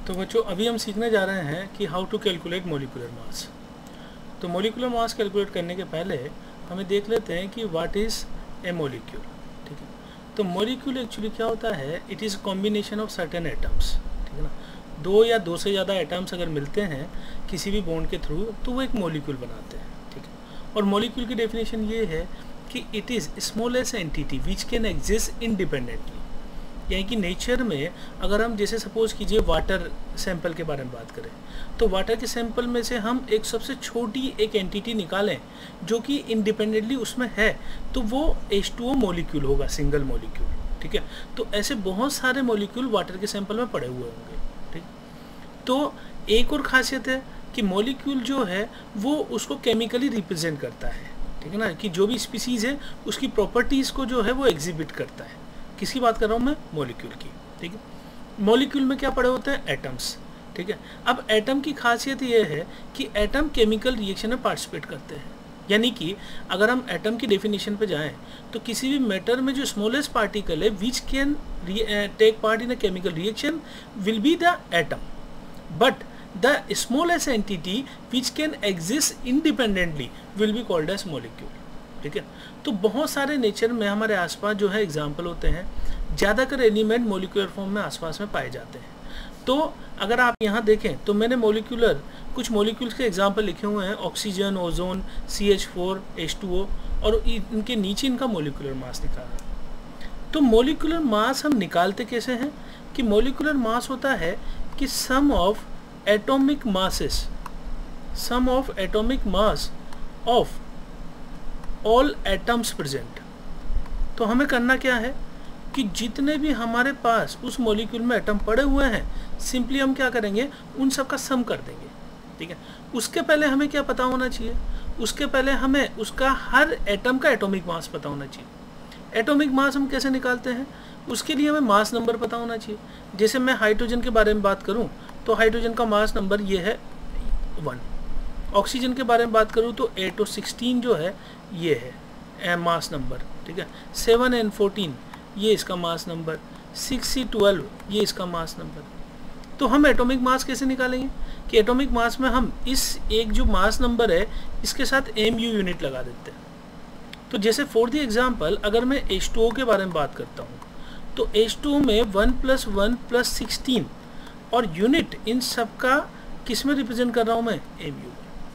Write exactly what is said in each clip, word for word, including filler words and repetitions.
तो बच्चों अभी हम सीखने जा रहे हैं कि how to calculate molecular mass. तो मोलिकुलर मास कैलकुलेट करने के पहले हमें देख लेते हैं कि व्हाट इज़ ए मोलिक्यूल। ठीक है, तो मोलिक्यूल एक्चुअली क्या होता है, it is combination of certain atoms. ठीक है ना, दो या दो से ज़्यादा एटम्स अगर मिलते हैं किसी भी बॉन्ड के थ्रू तो वो एक मोलिक्यूल बनाते हैं। ठीक है, और मोलिक्यूल की डेफिनेशन ये है कि it is smallest entity which can exist independently. यानी कि नेचर में अगर हम जैसे सपोज कीजिए वाटर सैंपल के बारे में बात करें तो वाटर के सैंपल में से हम एक सबसे छोटी एक एंटिटी निकालें जो कि इंडिपेंडेंटली उसमें है तो वो एच टू ओ मोलिक्यूल होगा, सिंगल मोलिक्यूल। ठीक है, तो ऐसे बहुत सारे मोलिक्यूल वाटर के सैंपल में पड़े हुए होंगे। ठीक, तो एक और खासियत है कि मोलिक्यूल जो है वो उसको केमिकली रिप्रेजेंट करता है। ठीक है ना, कि जो भी स्पीसीज़ है उसकी प्रॉपर्टीज़ को जो है वो एग्जिबिट करता है। किसकी बात कर रहा हूँ मैं? मोलिक्यूल की। ठीक है, मोलिक्यूल में क्या पड़े होते हैं? एटम्स। ठीक है, अब एटम की खासियत ये है कि एटम केमिकल रिएक्शन में पार्टिसिपेट करते हैं। यानी कि अगर हम एटम की डेफिनेशन पे जाएं तो किसी भी मैटर में जो स्मॉलेस्ट पार्टिकल है which can take part in a chemical reaction will be the atom, but the smallest entity which can exist independently will be called as molecule. ठीक है, तो बहुत सारे नेचर में हमारे आसपास जो है एग्जाम्पल होते हैं, ज़्यादातर एलिमेंट मोलिकुलर फॉर्म में आसपास में पाए जाते हैं। तो अगर आप यहाँ देखें तो मैंने मोलिकुलर कुछ मोलिक्यूल्स के एग्जाम्पल लिखे हुए हैं, oxygen, ozone, C H four, H two O, और इनके नीचे इनका मोलिकुलर मास लिखा है। तो मोलिकुलर मास हम निकालते कैसे हैं कि मोलिकुलर मास होता है कि sum of atomic masses sum of atomic mass of all atoms present. तो हमें करना क्या है कि जितने भी हमारे पास उस मॉलिक्यूल में एटम पड़े हुए हैं सिंपली हम क्या करेंगे, उन सब का सम कर देंगे। ठीक है, उसके पहले हमें क्या पता होना चाहिए? उसके पहले हमें उसका हर एटम का एटॉमिक मास पता होना चाहिए। एटॉमिक मास हम कैसे निकालते हैं? उसके लिए हमें मास नंबर पता होना चाहिए। जैसे मैं हाइड्रोजन के बारे में बात करूँ तो हाइड्रोजन का मास नंबर ये है वन। ऑक्सीजन के बारे में बात करूँ तो एट और सिक्सटीन जो है ये है मास नंबर। ठीक है, सेवन एंड फोर्टीन ये इसका mass number, six C twelve ये इसका मास नंबर। तो हम एटॉमिक मास कैसे निकालेंगे कि एटॉमिक मास में हम इस एक जो मास नंबर है इसके साथ एम यू यूनिट लगा देते हैं। तो जैसे फॉर दी एग्जाम्पल अगर मैं एच टू ओ के बारे में बात करता हूँ तो एच टू ओ में one plus one plus sixteen और यूनिट इन सब का किस में रिप्रेजेंट कर रहा हूँ मैं? M U.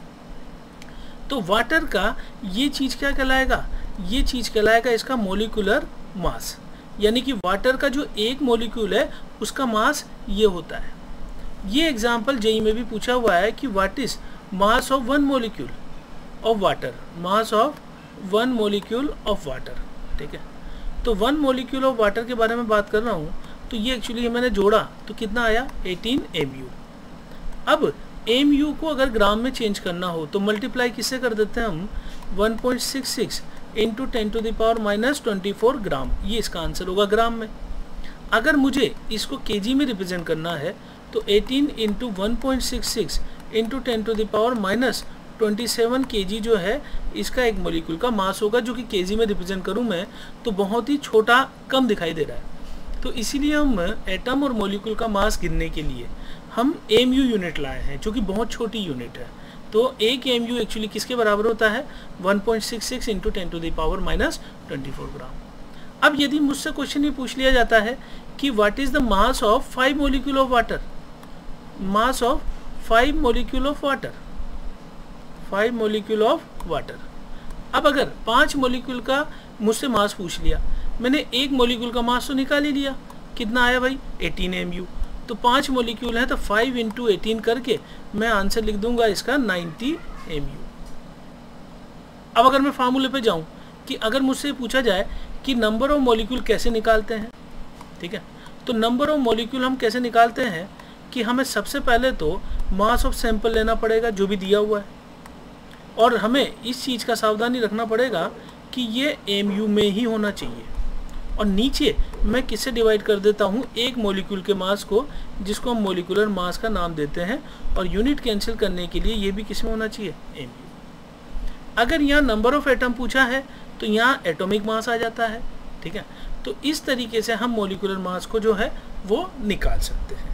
तो वाटर का ये चीज़ क्या कहलाएगा? ये चीज़ कहलाएगा इसका मोलिकुलर मास। यानी कि वाटर का जो एक मोलिक्यूल है उसका मास ये होता है। ये एग्जाम्पल जेई में भी पूछा हुआ है कि what is mass of one molecule of water, mass of one molecule of water. ठीक है, तो वन मोलिक्यूल ऑफ वाटर के बारे में बात कर रहा हूँ तो ये एक्चुअली मैंने जोड़ा तो कितना आया? Eighteen M U. अब एम यू को अगर ग्राम में चेंज करना हो तो मल्टीप्लाई किससे कर देते हैं हम? One point six six into ten to the power minus twenty four gram, ये इसका आंसर होगा ग्राम में। अगर मुझे इसको केजी में रिप्रेजेंट करना है तो eighteen into one point six six into ten to the power minus twenty seven KG जो है इसका एक मोलिक्यूल का मास होगा, जो कि केजी में रिप्रेजेंट करूँ मैं तो बहुत ही छोटा कम दिखाई दे रहा है। तो इसीलिए हम एटम और मोलिक्यूल का मास गिनने के लिए हम एम यू यूनिट लाए हैं जो कि बहुत छोटी यूनिट है। तो एक एम यू एक्चुअली किसके बराबर होता है? One point six six into ten to the power minus twenty four gram. अब यदि मुझसे क्वेश्चन ये पूछ लिया जाता है कि what is the mass of five molecule of water, mass of five molecule of water, five molecule of water. अब अगर पाँच मोलिक्यूल का मुझसे मास पूछ लिया, मैंने एक मोलिक्यूल का मास तो निकाल ही लिया, कितना आया भाई? Eighteen M U. तो पाँच मोलिक्यूल है तो फाइव इंटू एटीन करके मैं आंसर लिख दूंगा इसका नाइन्टी एम यू। अब अगर मैं फार्मूले पे जाऊं कि अगर मुझसे पूछा जाए कि नंबर ऑफ मोलिक्यूल कैसे निकालते हैं, ठीक है, तो नंबर ऑफ मोलिक्यूल हम कैसे निकालते हैं कि हमें सबसे पहले तो मास ऑफ सैंपल लेना पड़ेगा जो भी दिया हुआ है, और हमें इस चीज़ का सावधानी रखना पड़ेगा कि ये एम यू में ही होना चाहिए। और नीचे मैं किससे डिवाइड कर देता हूँ? एक मोलिक्यूल के मास को, जिसको हम मोलिकुलर मास का नाम देते हैं, और यूनिट कैंसिल करने के लिए ये भी किस में होना चाहिए? M U. अगर यहाँ नंबर ऑफ एटम पूछा है तो यहाँ एटॉमिक मास आ जाता है। ठीक है, तो इस तरीके से हम मोलिकुलर मास को जो है वो निकाल सकते हैं।